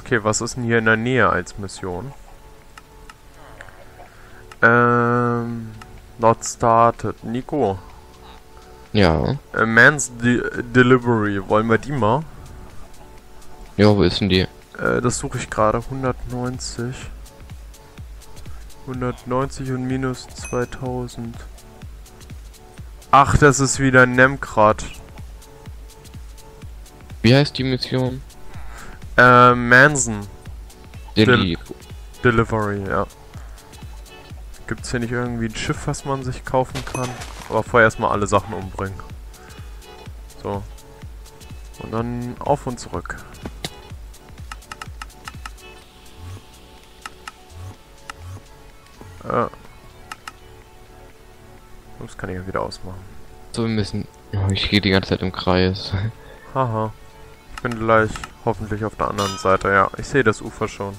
Okay, was ist denn hier in der Nähe als Mission? Not started. Nico. Ja. Man's Delivery. Wollen wir die mal? Ja, wo ist denn die? Das suche ich gerade. 190. 190 und minus 2000. Ach, das ist wieder Nemkrad. Wie heißt die Mission? Manson Delhi. Delivery, ja. Gibt's hier nicht irgendwie ein Schiff, was man sich kaufen kann? Aber vorher erstmal alle Sachen umbringen. So. Und dann auf und zurück. Das kann ich ja wieder ausmachen. So, wir müssen... Oh, ich gehe die ganze Zeit im Kreis. Haha. Ich bin gleich hoffentlich auf der anderen Seite. Ja, ich sehe das Ufer schon.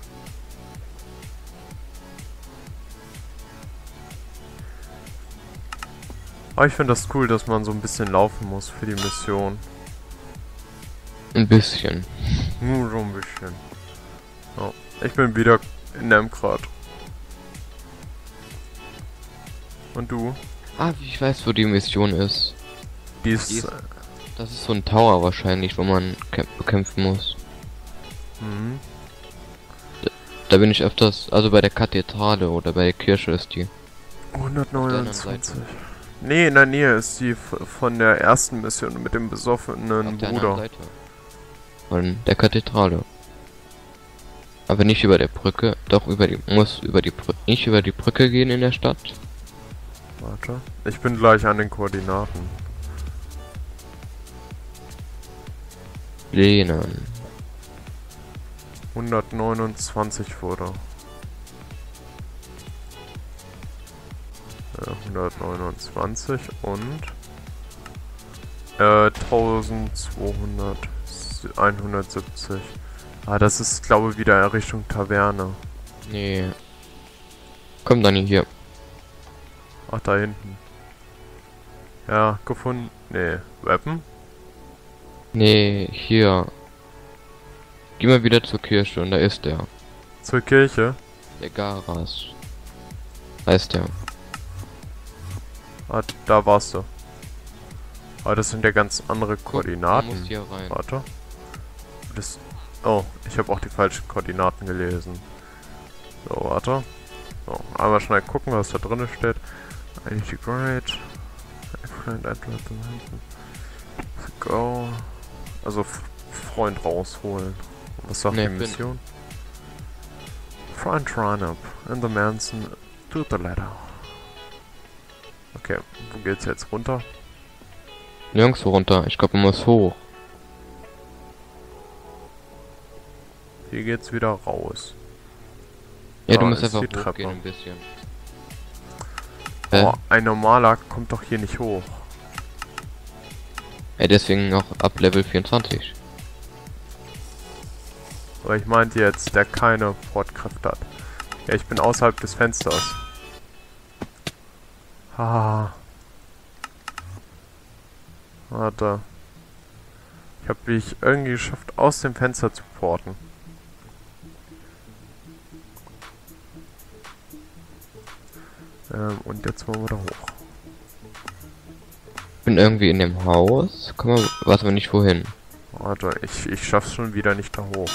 Aber ich finde das cool, dass man so ein bisschen laufen muss für die Mission. Ein bisschen. Nur so ein bisschen. So, ich bin wieder in Nemkrad. Und du? Ah, ich weiß, wo die Mission ist. Die ist... Das ist so ein Tower wahrscheinlich, wo man bekämpfen muss. Mhm. Da bin ich öfters, also bei der Kathedrale oder bei der Kirche ist die. 129. Nee, in der Nähe ist die von der ersten Mission mit dem besoffenen Bruder. Seite. Von der Kathedrale. Aber nicht über der Brücke, doch über die, muss über die Brücke, nicht über die Brücke gehen in der Stadt. Warte, ich bin gleich an den Koordinaten. Lehnen. 129 wurde. 129 und 1270. Ah, das ist glaube ich wieder Richtung Taverne. Nee. Komm dann hier. Ach, da hinten. Ja, gefunden. Nee, Weapon? Nee, hier. Geh mal wieder zur Kirche und da ist der. Zur Kirche? Der Garas. Da ist der. Ah, da warst du. Ah, das sind ja ganz andere Koordinaten. Du musst hier rein. Warte. Das... Oh, ich habe auch die falschen Koordinaten gelesen. So, warte. So, einmal schnell gucken, was da drin steht. Identity Grade. Go. Also Freund rausholen. Was sagt die Mission? Find run up in the Manson to the ladder. Okay, wo geht's jetzt runter? Nirgendwo runter. Ich glaube, man muss hoch. Hier geht's wieder raus. Ja, Da du musst ist einfach die Treppe. hochgehen ein bisschen. Oh, ein normaler kommt doch hier nicht hoch. Ja, deswegen auch ab Level 24. Aber ich meinte jetzt, der keine Fortkräfte hat. Ja, ich bin außerhalb des Fensters. Haha. Warte. Ich habe mich irgendwie geschafft, aus dem Fenster zu porten. Und jetzt wollen wir da hoch. Bin irgendwie in dem Haus. Komm mal, warte mal nicht wohin. Warte, ich schaff's schon wieder nicht da hoch.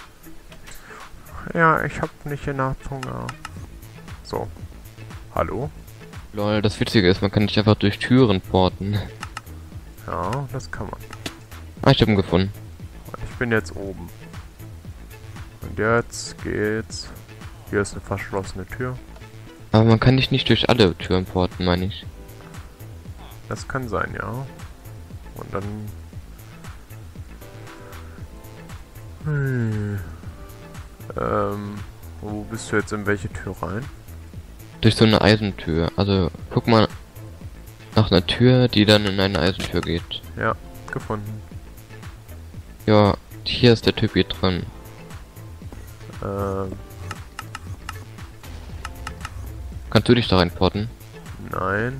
Ja, ich hab nicht genug Hunger. So. Hallo? Lol, das Witzige ist, man kann nicht einfach durch Türen porten. Ja, das kann man. Ah, ich hab ihn gefunden. Ich bin jetzt oben. Und jetzt geht's. Hier ist eine verschlossene Tür. Aber man kann dich nicht durch alle Türen porten, meine ich. Das kann sein, ja. Und dann... wo bist du jetzt in welche Tür rein? Durch so eine Eisentür. Also, guck mal nach einer Tür, die dann in eine Eisentür geht. Ja, gefunden. Ja, hier ist der Typ hier drin. Kannst du dich da reinporten? Nein.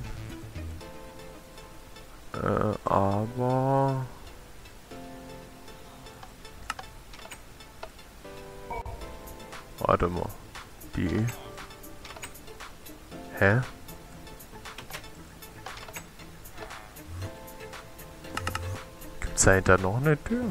Aber... Warte mal. Die. Hä? Gibt's dahinter noch eine Tür?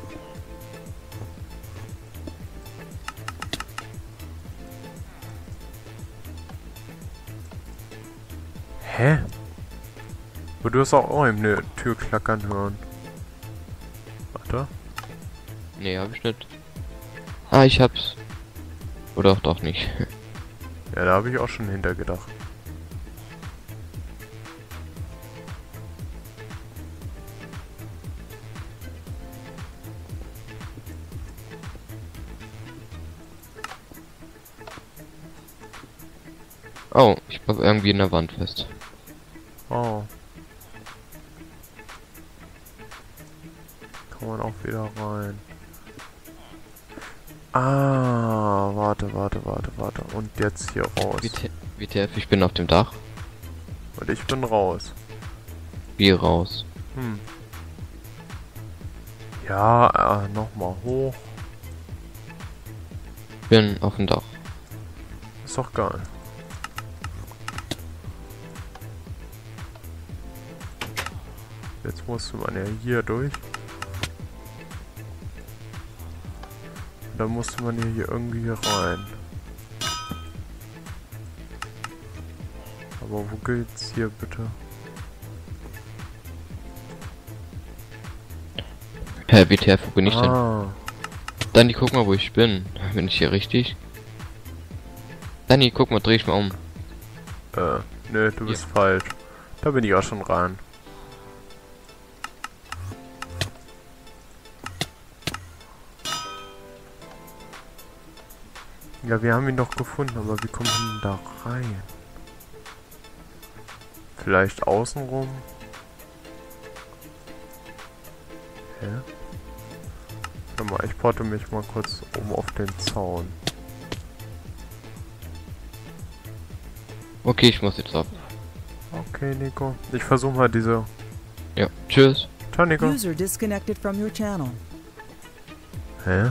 Hä? Aber du hast auch eben eine Tür klackern hören. Warte. Nee, hab ich nicht. Ah, ich hab's. Oder auch doch nicht. Ja, da habe ich auch schon hintergedacht. Oh, ich bleib irgendwie in der Wand fest. Oh. Kann man auch wieder rein. Ah, warte. Und jetzt hier raus. WTF, ich bin auf dem Dach. Und ich bin raus. Wie raus? Ja, nochmal hoch. Bin auf dem Dach. Ist doch geil. Jetzt musste man ja hier durch. Da musste man ja hier irgendwie rein. Aber wo geht's hier bitte? Hä, WTF, wo bin ich denn? Ah, Danny, guck mal, wo ich bin. Bin ich hier richtig? Danny, guck mal, dreh ich mal um. nö, du bist falsch. Da bin ich auch schon rein. Ja, wir haben ihn doch gefunden, aber wie kommen wir denn da rein? Vielleicht außenrum? Hä? Warte mal, ich porte mich mal kurz oben auf den Zaun. Okay, ich muss jetzt ab. Okay, Nico. Ich versuche mal diese... Ja, tschüss. Ciao, Nico. User disconnected from your channel. Hä?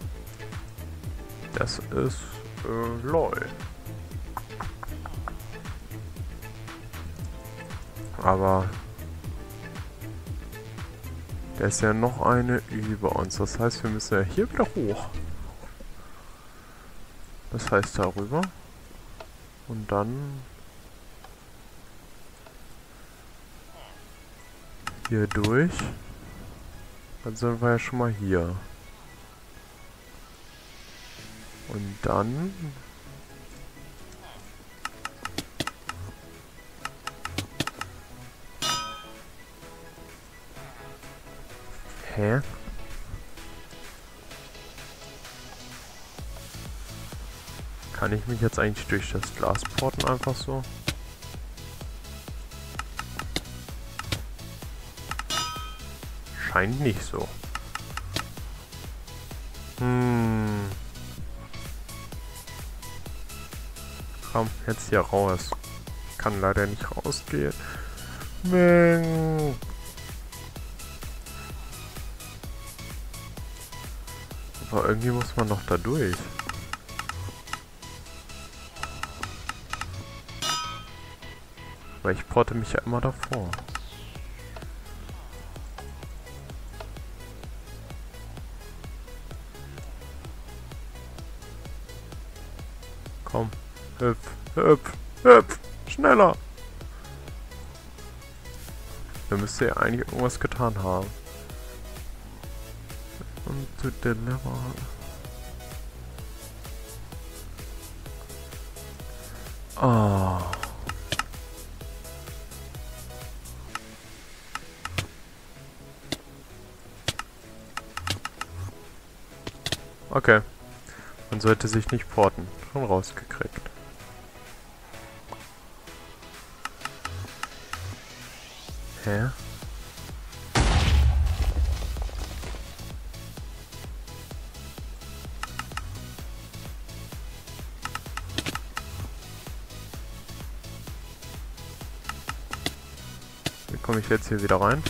Das ist, lol. Aber... Da ist ja noch eine über uns. Das heißt, wir müssen ja hier wieder hoch. Das heißt darüber. Und dann... hier durch. Dann sind wir ja schon mal hier. Und dann... Hä? Kann ich mich jetzt eigentlich durch das Glas porten einfach so? Scheint nicht so. Komm, jetzt hier raus. Ich kann leider nicht rausgehen. Meng. Aber irgendwie muss man noch da durch. Weil ich porte mich ja immer davor. Komm, hüpf, hüpf, hüpf, schneller! Da müsste ja eigentlich irgendwas getan haben. Und to deliver. Oh. Okay. Man sollte sich nicht porten. Schon rausgekriegt. Hä? Wie komme ich jetzt hier wieder rein?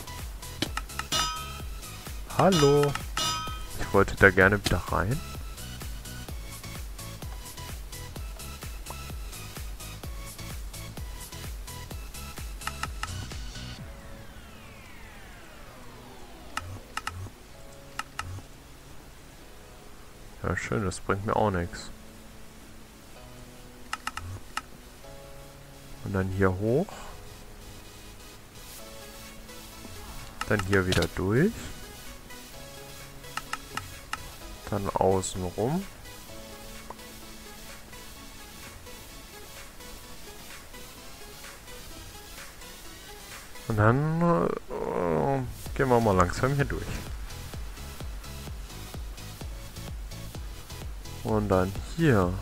Hallo? Ich wollte da gerne wieder rein. Ja, schön, das bringt mir auch nichts. Und dann hier hoch. Dann hier wieder durch. Dann außen rum. Und dann gehen wir mal langsam hier durch. Und dann hier.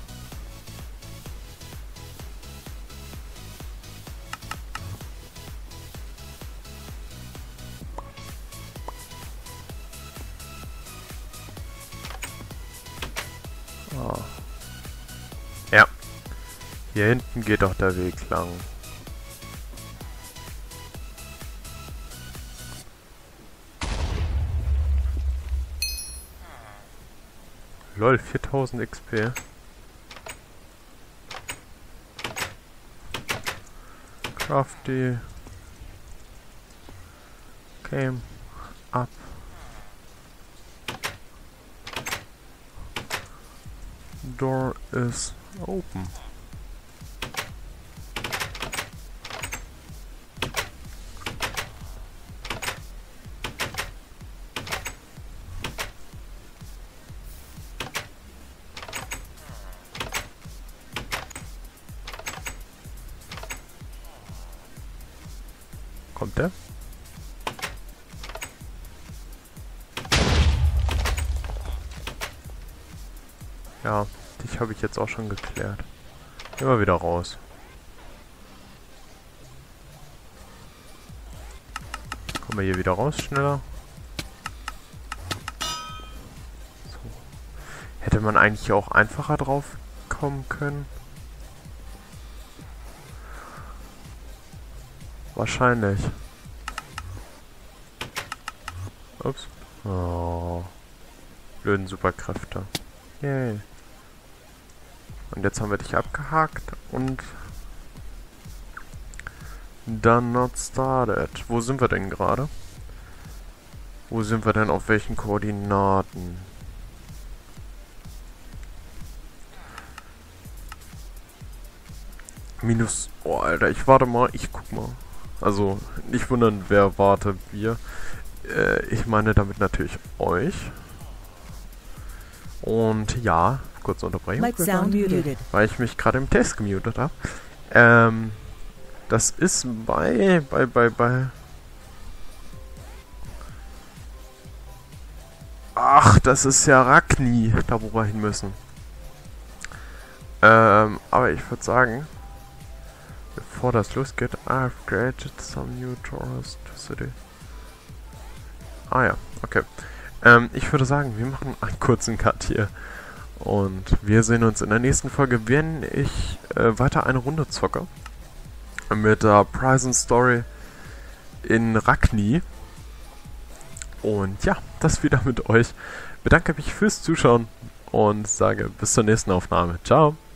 Ah. Ja. Hier hinten geht auch der Weg lang. Lol, 4000 XP. Crafty. Came up. Door is open. Kommt der? Ja, dich habe ich jetzt auch schon geklärt. Gehen wir wieder raus. Kommen wir hier wieder raus, schneller. So. Hätte man eigentlich auch einfacher drauf kommen können? Wahrscheinlich. Ups. Oh. Blöden Superkräfte. Yay. Und jetzt haben wir dich abgehakt und dann not started. Wo sind wir denn gerade? Wo sind wir denn auf welchen Koordinaten? Minus... Oh, Alter, ich warte mal. Ich guck mal. Also, nicht wundern, wer warte, wir. Ich meine damit natürlich euch. Und ja, kurze Unterbrechung, Sound muted. weil ich mich gerade im Test gemutet habe. Das ist bei... Ach, das ist ja Ragni, da wo wir hin müssen. Aber ich würde sagen, bevor das losgeht, I've created some new tourist city. Ah ja, okay. Ich würde sagen, wir machen einen kurzen Cut hier. Und wir sehen uns in der nächsten Folge, wenn ich weiter eine Runde zocke. Mit der Prison Story in Ragni. Und ja, das wieder mit euch. Bedanke mich fürs Zuschauen und sage bis zur nächsten Aufnahme. Ciao.